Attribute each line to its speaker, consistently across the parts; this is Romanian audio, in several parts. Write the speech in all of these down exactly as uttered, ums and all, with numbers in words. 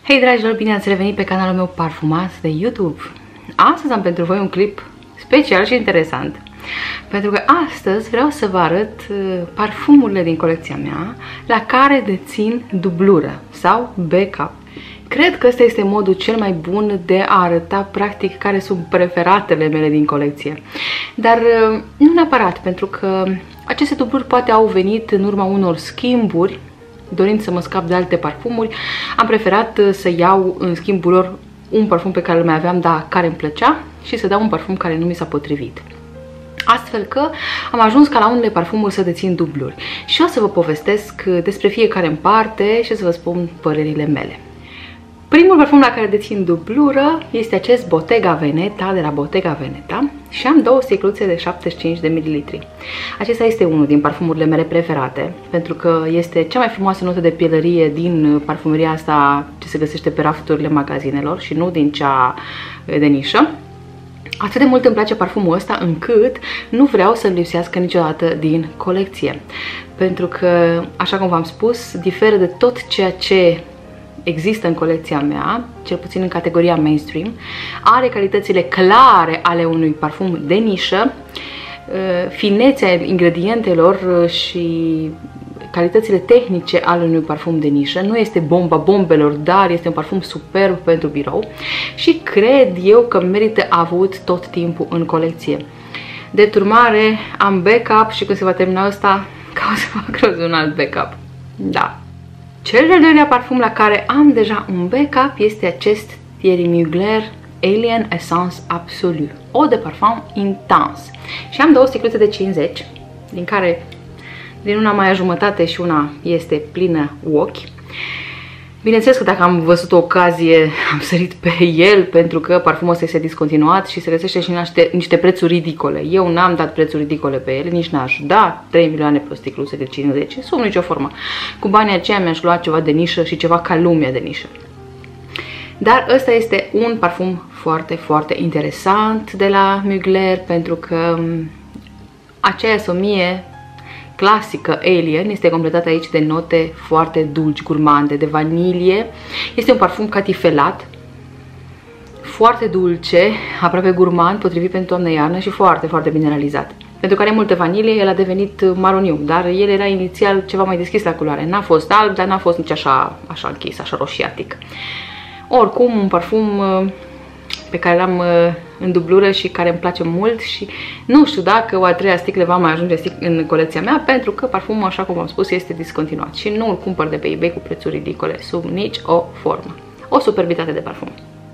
Speaker 1: Hei dragilor, bine ați revenit pe canalul meu parfumat de YouTube. Astăzi am pentru voi un clip special și interesant, pentru că astăzi vreau să vă arăt parfumurile din colecția mea la care dețin dublură sau backup. Cred că ăsta este modul cel mai bun de a arăta practic care sunt preferatele mele din colecție. Dar nu neapărat, pentru că aceste dubluri poate au venit în urma unor schimburi. Dorind să mă scap de alte parfumuri, am preferat să iau în schimbul lor un parfum pe care îl mai aveam, dar care îmi plăcea, și să dau un parfum care nu mi s-a potrivit. Astfel că am ajuns ca la unele parfumuri să dețin dubluri. Și o să vă povestesc despre fiecare în parte și să vă spun părerile mele. Primul parfum la care dețin dublură este acest Bottega Veneta de la Bottega Veneta și am două sticluțe de șaptezeci și cinci de mililitri. Acesta este unul din parfumurile mele preferate, pentru că este cea mai frumoasă notă de pielărie din parfumeria asta ce se găsește pe rafturile magazinelor și nu din cea de nișă. Atât de mult îmi place parfumul ăsta încât nu vreau să-l lipsească niciodată din colecție, pentru că, așa cum v-am spus, diferă de tot ceea ce există în colecția mea, cel puțin în categoria mainstream, are calitățile clare ale unui parfum de nișă, finețea ingredientelor și calitățile tehnice ale unui parfum de nișă. Nu este bomba bombelor, dar este un parfum superb pentru birou și cred eu că merită avut tot timpul în colecție. De urmare, am backup și când se va termina ăsta, ca o să fac rost de un alt backup. Da. Cel de-al doilea parfum la care am deja un backup este acest Thierry Mugler Alien Essence Absolu, eau de parfum intens. Și am două sticluțe de cincizeci, din care din una mai jumătate și una este plină ochi. Bineînțeles că dacă am văzut o ocazie, am sărit pe el, pentru că parfumul ăsta este discontinuat și se găsește și niște, niște prețuri ridicole. Eu n-am dat prețuri ridicole pe ele, nici n-aș da trei milioane pe o sticluță de cincizeci, sub nicio formă. Cu banii aceia mi-aș lua ceva de nișă și ceva ca lumea de nișă. Dar ăsta este un parfum foarte, foarte interesant de la Mugler, pentru că aceea somie clasică Alien este completată aici de note foarte dulci, gurmande, de vanilie. Este un parfum catifelat, foarte dulce, aproape gurmand, potrivit pentru toamnă-iarnă și foarte, foarte bine realizat. Pentru că are multă vanilie, el a devenit maroniu, dar el era inițial ceva mai deschis la culoare. N-a fost alb, dar n-a fost nici așa, așa închis, așa roșiatic. Oricum, un parfum pe care l-am în dublură și care îmi place mult și nu știu dacă o a treia sticlă va mai ajunge în colecția mea, pentru că parfumul, așa cum am spus, este discontinuat și nu îl cumpăr de pe eBay cu prețuri ridicole, sub nici o formă. O superbitate de parfum.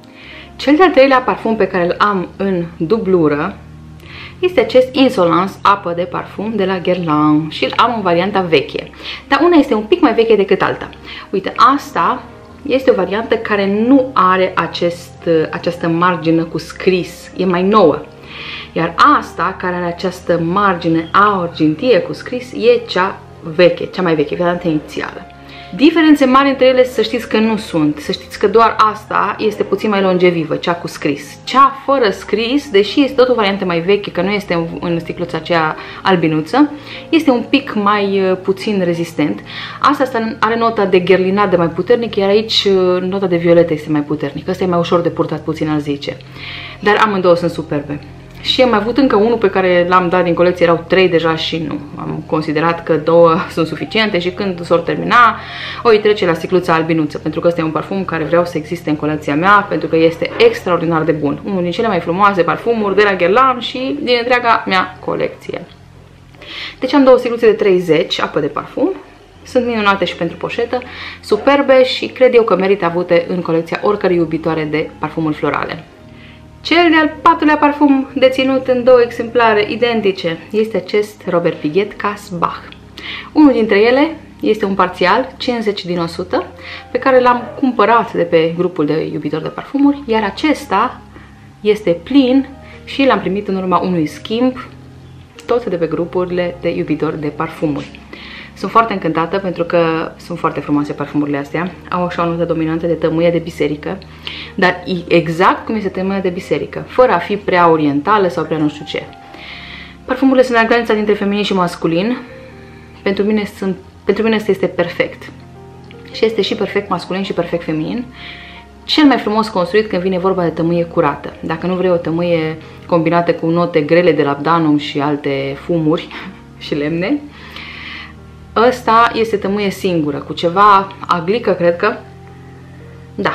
Speaker 1: Cel de-al treilea parfum pe care îl am în dublură este acest Insolence apă de parfum de la Guerlain și îl am în varianta veche, dar una este un pic mai veche decât alta. Uite, asta este o variantă care nu are acest, această margină cu scris, e mai nouă. Iar asta, care are această margine argintie cu scris, e cea veche, cea mai veche, varianta inițială. Diferențe mari între ele, să știți că nu sunt. Să știți că doar asta este puțin mai longevivă, cea cu scris. Cea fără scris, deși este tot o variantă mai veche, că nu este în sticluța aceea albinuță, este un pic mai puțin rezistent. Asta are nota de gherlinat de mai puternic, iar aici nota de violetă este mai puternică. Asta e mai ușor de purtat, puțin ar zice. Dar amândouă sunt superbe. Și am avut încă unul pe care l-am dat din colecție, erau trei deja și nu. Am considerat că două sunt suficiente și când s-or termina, o îi trece la sticluța albinuță, pentru că ăsta e un parfum care vreau să existe în colecția mea, pentru că este extraordinar de bun. Unul din cele mai frumoase parfumuri de la Guerlain și din întreaga mea colecție. Deci am două sticluțe de treizeci, apă de parfum. Sunt minunate și pentru poșetă, superbe și cred eu că merită avute în colecția oricărei iubitoare de parfumuri florale. Cel de-al patrulea parfum deținut în două exemplare identice este acest Robert Piguet Cas Bach. Unul dintre ele este un parțial, cincizeci din o sută, pe care l-am cumpărat de pe grupul de iubitori de parfumuri, iar acesta este plin și l-am primit în urma unui schimb, tot de pe grupurile de iubitori de parfumuri. Sunt foarte încântată pentru că sunt foarte frumoase parfumurile astea. Au așa o notă dominantă de tămâie de biserică, dar exact cum este tămâia de biserică, fără a fi prea orientală sau prea nu știu ce. Parfumurile sunt la granița dintre feminin și masculin. Pentru mine, sunt, pentru mine este perfect. și este și perfect masculin și perfect feminin. Cel mai frumos construit când vine vorba de tămâie curată. Dacă nu vrei o tămâie combinată cu note grele de labdanum și alte fumuri și lemne, ăsta este tămâie singură, cu ceva aglică, cred că. Da.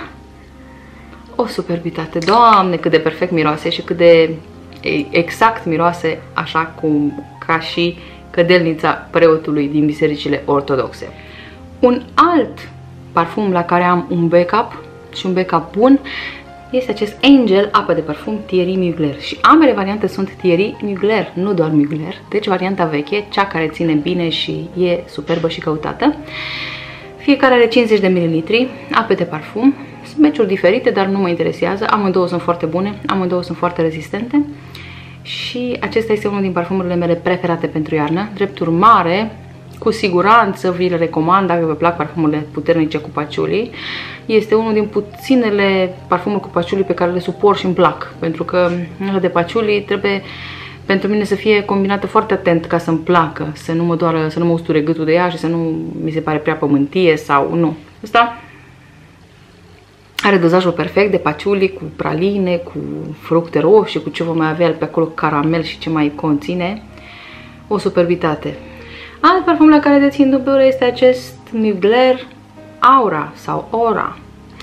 Speaker 1: O superbitate. Doamne, cât de perfect miroase și cât de exact miroase, așa cum ca și cădelnița preotului din bisericile ortodoxe. Un alt parfum la care am un backup și un backup bun este acest Angel apă de parfum Thierry Mugler. Și ambele variante sunt Thierry Mugler, nu doar Mugler, deci varianta veche, cea care ține bine și e superbă și căutată. Fiecare are cincizeci de mililitri, ape de parfum. Sunt meciuri diferite, dar nu mă interesează. Amândouă sunt foarte bune, amândouă sunt foarte rezistente. Și acesta este unul din parfumurile mele preferate pentru iarnă. Drept urmare, cu siguranță vi le recomand dacă vă plac parfumurile puternice cu paciuli. Este unul din puținele parfumuri cu paciuli pe care le suport și îmi plac. Pentru că ăla de paciuli trebuie pentru mine să fie combinată foarte atent ca să-mi placă. Să nu mă doară, să nu mă usture gâtul de ea și să nu mi se pare prea pământie sau nu. Asta are dozajul perfect de paciuli cu praline, cu fructe roșii, cu ce vom mai avea pe acolo, caramel și ce mai conține. O superbitate. Alt parfum la care dețin dubiul este acest Mugler Aura sau Aura.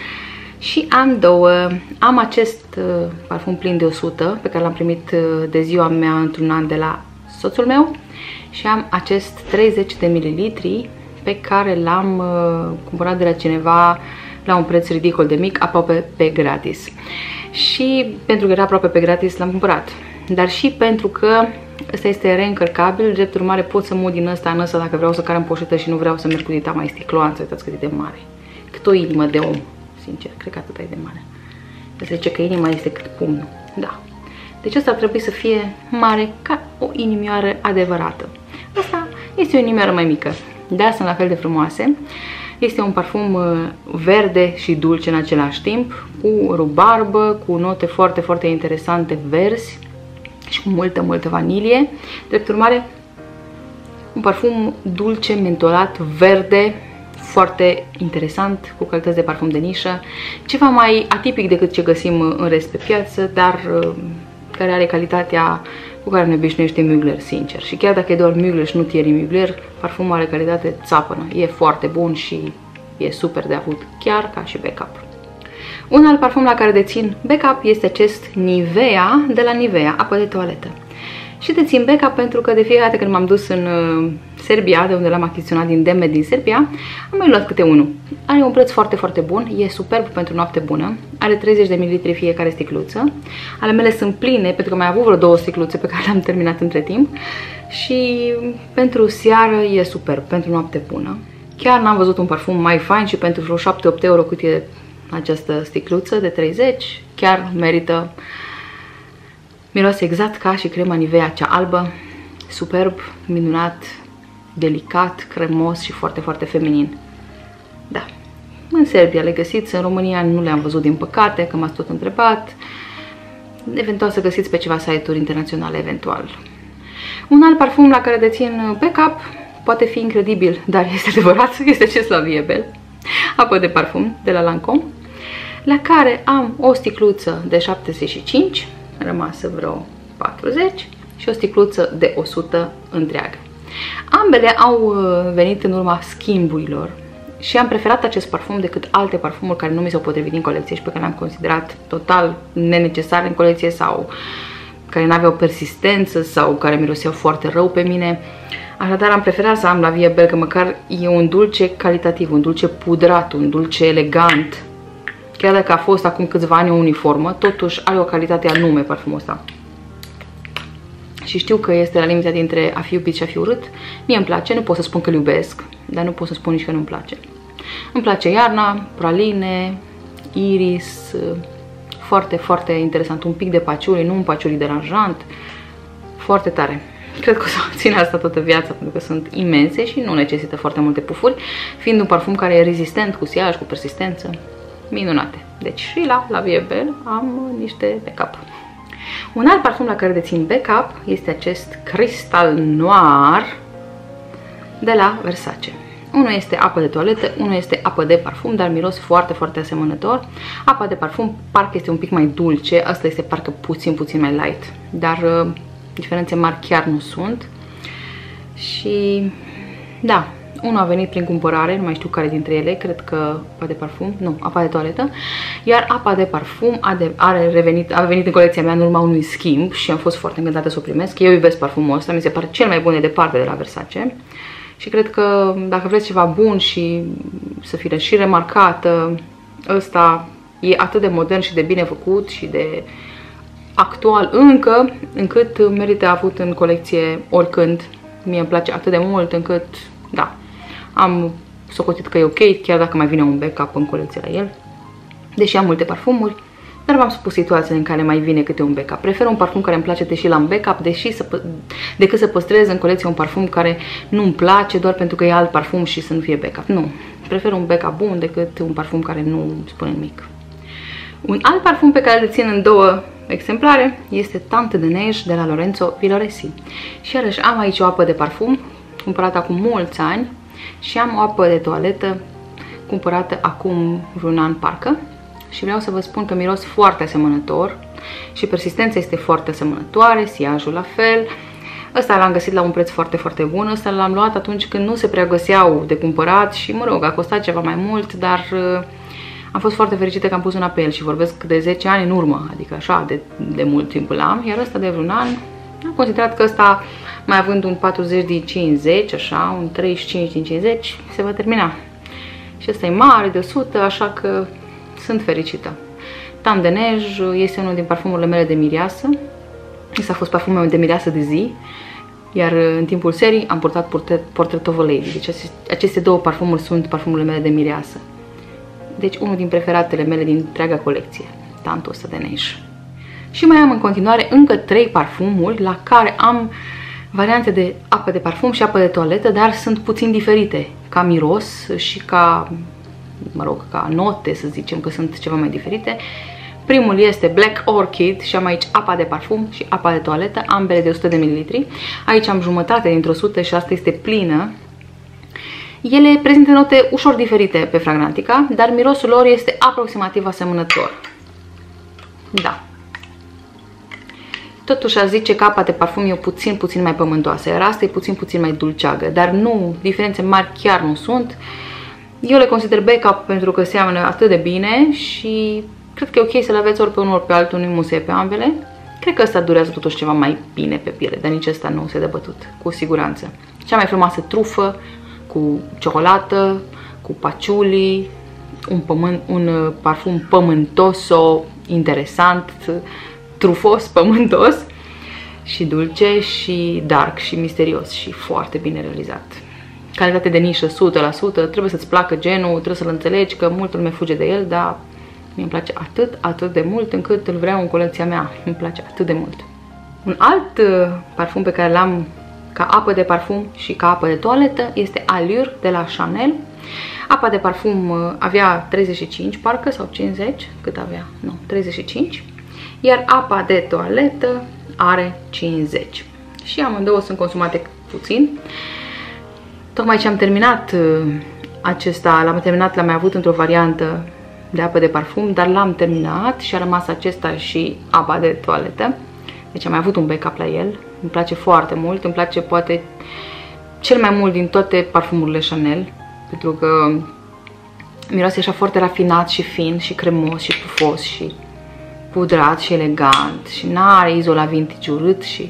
Speaker 1: Și am două. Am acest uh, parfum plin de o sută pe care l-am primit uh, de ziua mea într-un an de la soțul meu. Și am acest treizeci de mililitri pe care l-am uh, cumpărat de la cineva la un preț ridicol de mic, aproape pe gratis. Și pentru că era aproape pe gratis l-am cumpărat. Dar și pentru că ăsta este reîncărcabil, drept urmare pot să mut din ăsta în ăsta dacă vreau să car în poșetă și nu vreau să merg cu dita mai sticloanță. Uitați cât e de mare. Cât o inimă de om, sincer, cred că atât e de mare. Se zice că inima este cât pumnul. Da. Deci ăsta ar trebui să fie mare ca o inimioară adevărată. Asta este o inimioară mai mică, dar sunt la fel de frumoase. Este un parfum verde și dulce în același timp, cu rubarbă, cu note foarte, foarte interesante verzi și cu multă, multă vanilie. Drept urmare, un parfum dulce, mentolat, verde, foarte interesant, cu calități de parfum de nișă, ceva mai atipic decât ce găsim în rest pe piață, dar care are calitatea cu care ne obișnuiește Mugler, sincer. Și chiar dacă e doar Mugler și nu Thierry Mugler, parfumul are calitate țapănă. E foarte bun și e super de avut, chiar ca și backup. Un alt parfum la care dețin backup este acest Nivea de la Nivea, apă de toaletă. Și dețin backup pentru că de fiecare dată când m-am dus în uh, Serbia, de unde l-am achiziționat din Demet din Serbia, am mai luat câte unul. Are un preț foarte, foarte bun, e superb pentru noapte bună, are treizeci de mililitri fiecare sticluță. Ale mele sunt pline pentru că mai am avut vreo două sticluțe pe care le-am terminat între timp. Și pentru seară e superb, pentru noapte bună. Chiar n-am văzut un parfum mai fain și pentru vreo șapte opt euro cât e această sticluță de treizeci, chiar merită. Miroase exact ca și crema Nivea cea albă, superb, minunat, delicat, cremos și foarte, foarte feminin. Da, în Serbia le găsiți, în România nu le-am văzut din păcate, că m-ați tot întrebat. Eventual să găsiți pe ceva site-uri internaționale, eventual. Un alt parfum la care dețin backup, poate fi incredibil, dar este adevărat, este acest La Vie Belle, apă de parfum de la Lancome, la care am o sticluță de șaptezeci și cinci, rămasă vreo patruzeci și o sticluță de o sută întreagă. Ambele au venit în urma schimburilor și am preferat acest parfum decât alte parfumuri care nu mi s-au potrivit din colecție și pe care le-am considerat total nenecesare în colecție sau care nu aveau persistență sau care miroseau foarte rău pe mine. Așadar am preferat să am La Vie Belle, că măcar e un dulce calitativ, un dulce pudrat, un dulce elegant. Chiar dacă a fost acum câțiva ani o uniformă, totuși are o calitate anume parfumul ăsta. Și știu că este la limita dintre a fi iubit și a fi urât. Mie îmi place, nu pot să spun că îl iubesc, dar nu pot să spun nici că nu-mi place. Îmi place iarna, praline, iris, foarte, foarte interesant. Un pic de paciuli, nu un paciuli deranjant, foarte tare. Cred că o să țin asta toată viața, pentru că sunt imense și nu necesită foarte multe pufuri, fiind un parfum care e rezistent cu siaj, cu persistență. Minunate. Deci și la La Vie Belle am niște backup. Un alt parfum la care dețin backup este acest Crystal Noir de la Versace. Unul este apă de toaletă, unul este apă de parfum, dar miros foarte, foarte asemănător. Apa de parfum parcă este un pic mai dulce, asta este parcă puțin, puțin mai light, dar uh, diferențe mari chiar nu sunt. Și da, unul a venit prin cumpărare, nu mai știu care dintre ele, cred că apa de parfum, nu, apa de toaletă. Iar apa de parfum a, de, are revenit, a venit în colecția mea în urma unui schimb și am fost foarte încântată să o primesc. Eu iubesc parfumul ăsta, mi se pare cel mai bun de departe de la Versace. Și cred că dacă vreți ceva bun și să fie și remarcată, ăsta e atât de modern și de bine făcut și de actual încă, încât merită avut în colecție oricând. Mie îmi place atât de mult încât, da, am socotit că e ok, chiar dacă mai vine un backup în colecție la el. Deși am multe parfumuri, dar v-am spus situațiile în care mai vine câte un backup. Prefer un parfum care îmi place deși l-am backup, deși să, decât să păstrez în colecție un parfum care nu-mi place doar pentru că e alt parfum și să nu fie backup. Nu, prefer un backup bun decât un parfum care nu spune nimic. Un alt parfum pe care îl țin în două exemplare este Tante de Neige de la Lorenzo Villoresi. Și iarăși am aici o apă de parfum cumpărată acum mulți ani și am o apă de toaletă cumpărată acum vreun an parcă. Și vreau să vă spun că miros foarte asemănător și persistența este foarte asemănătoare, siajul la fel. Ăsta l-am găsit la un preț foarte, foarte bun. Ăsta l-am luat atunci când nu se prea găseau de cumpărat și, mă rog, a costat ceva mai mult, dar uh, am fost foarte fericită că am pus una pe el și vorbesc de zece ani în urmă, adică așa de, de mult timp îl am. Iar ăsta de vreun an, am considerat că ăsta, mai având un patruzeci din cincizeci, așa, un treizeci și cinci din cincizeci, se va termina. Și ăsta e mare, de o sută, așa că sunt fericită. Tante de Neige este unul din parfumurile mele de mireasă. Ăsta a fost parfumul meu de mireasă de zi. Iar în timpul serii am purtat Portrait, Portrait of a Lady. Deci aceste două parfumuri sunt parfumurile mele de mireasă. Deci unul din preferatele mele din întreaga colecție. Tantul ăsta de Neige. Și mai am în continuare încă trei parfumuri la care am variante de apă de parfum și apă de toaletă, dar sunt puțin diferite ca miros și ca, mă rog, ca note, să zicem că sunt ceva mai diferite. Primul este Black Orchid și am aici apa de parfum și apa de toaletă, ambele de o sută de mililitri. Aici am jumătate dintr-o sută și asta este plină. Ele prezintă note ușor diferite pe Fragrantica, dar mirosul lor este aproximativ asemănător. Da. Totuși aș zice că apa de parfum e puțin, puțin mai pământoasă, iar asta e puțin, puțin mai dulceagă, dar nu, diferențe mari chiar nu sunt. Eu le consider backup pentru că seamănă atât de bine și cred că e ok să le aveți ori pe unul, ori pe altul, nu-i musee pe ambele. Cred că ăsta durează totuși ceva mai bine pe piele, dar nici ăsta nu se dă bătut, cu siguranță. Cea mai frumoasă trufă, cu ciocolată, cu paciuli, un, pământ, un parfum pământos-o, interesant, trufos, pământos și dulce și dark și misterios și foarte bine realizat. Calitate de nișă o sută la sută, trebuie să-ți placă genul, trebuie să-l înțelegi că multă lume fuge de el, dar mie îmi place atât, atât de mult încât îl vreau în colecția mea, îmi place atât de mult. Un alt uh, parfum pe care l-am ca apă de parfum și ca apă de toaletă este Allure de la Chanel. Apa de parfum uh, avea treizeci și cinci parcă sau cincizeci, cât avea? Nu, treizeci și cinci. Iar apa de toaletă are cincizeci. Și amândouă sunt consumate puțin. Tocmai ce am terminat uh, acesta, l-am terminat, l-am mai avut într-o variantă de apă de parfum, dar l-am terminat și a rămas acesta și apa de toaletă. Deci am mai avut un backup la el. Îmi place foarte mult, îmi place poate cel mai mult din toate parfumurile Chanel, pentru că miroase așa foarte rafinat și fin și cremos și pufos și pudrat și elegant și n-are izola vintage urât și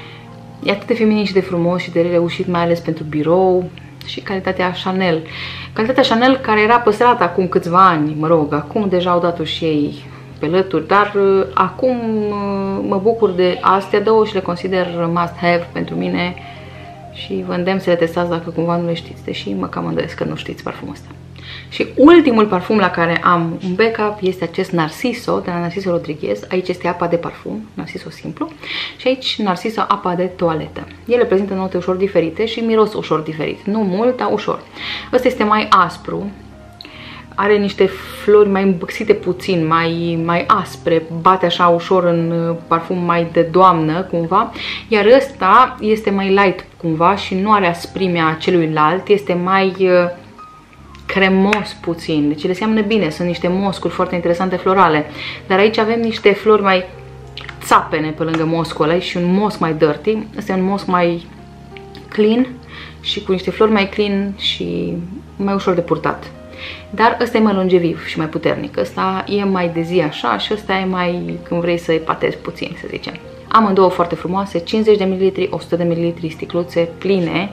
Speaker 1: e atât de feminin și de frumos și de reușit, mai ales pentru birou. Și calitatea Chanel. Calitatea Chanel care era păstrată acum câțiva ani, mă rog, acum deja au dat-o și ei pe lături, dar uh, acum uh, mă bucur de astea două și le consider must have pentru mine și vă îndemn să le testați dacă cumva nu le știți, deși mă cam îndoiesc că nu știți parfumul ăsta. Și ultimul parfum la care am un backup este acest Narciso de la Narciso Rodriguez. Aici este apa de parfum, Narciso simplu, și aici Narciso apa de toaletă. Ele prezintă note ușor diferite și miros ușor diferit. Nu mult, dar ușor. Ăsta este mai aspru, are niște flori mai îmbăxite puțin, mai, mai aspre, bate așa ușor în parfum mai de doamnă cumva, iar ăsta este mai light cumva și nu are asprimea celuilalt, este mai uh, cremos puțin, deci le seamănă bine, sunt niște moscuri foarte interesante florale, dar aici avem niște flori mai țapene pe lângă moscul ăla și un mosc mai dirty. Ăsta e un mosc mai clean și cu niște flori mai clean și mai ușor de purtat. Dar ăsta e mai longeviv și mai puternic. Ăsta e mai de zi așa și ăsta e mai când vrei să epatezi puțin, să zicem. Amândouă foarte frumoase, cincizeci de mililitri, o sută de mililitri, sticluțe pline.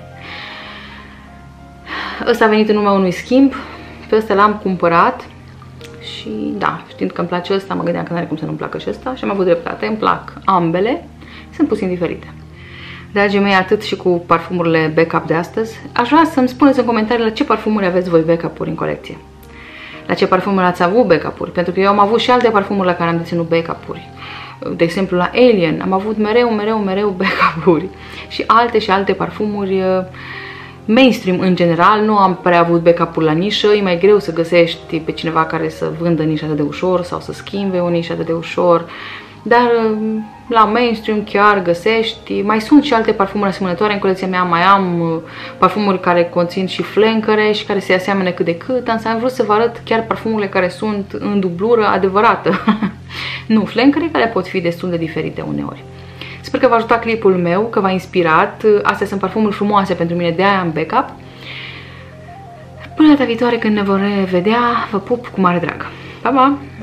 Speaker 1: Ăsta a venit în urma unui schimb, pe ăsta l-am cumpărat și da, știind că îmi place ăsta, mă gândeam că n-are cum să nu-mi placă și ăsta și am avut dreptate, îmi plac ambele, sunt puțin diferite. Dragii mei, atât și cu parfumurile backup de astăzi. Aș vrea să-mi spuneți în comentarii la ce parfumuri aveți voi backup-uri în colecție. La ce parfumuri ați avut backup-uri, pentru că eu am avut și alte parfumuri la care am deținut backup-uri. De exemplu, la Alien am avut mereu, mereu, mereu backup-uri și alte și alte parfumuri mainstream în general. Nu am prea avut backup-uri la nișă, e mai greu să găsești pe cineva care să vândă nișa atât de ușor sau să schimbe o nișă atât de ușor, dar la mainstream chiar găsești. Mai sunt și alte parfumuri asemănătoare în colecția mea, mai am parfumuri care conțin și flancăre și care se aseamănă cât de cât, însă am vrut să vă arăt chiar parfumurile care sunt în dublură adevărată. Nu, flancăre care pot fi destul de diferite uneori. Sper că v-a ajutat clipul meu, că v-a inspirat. Astea sunt parfumuri frumoase pentru mine, de aia am backup. Până data viitoare când ne vom revedea, vă pup cu mare drag. Pa, pa!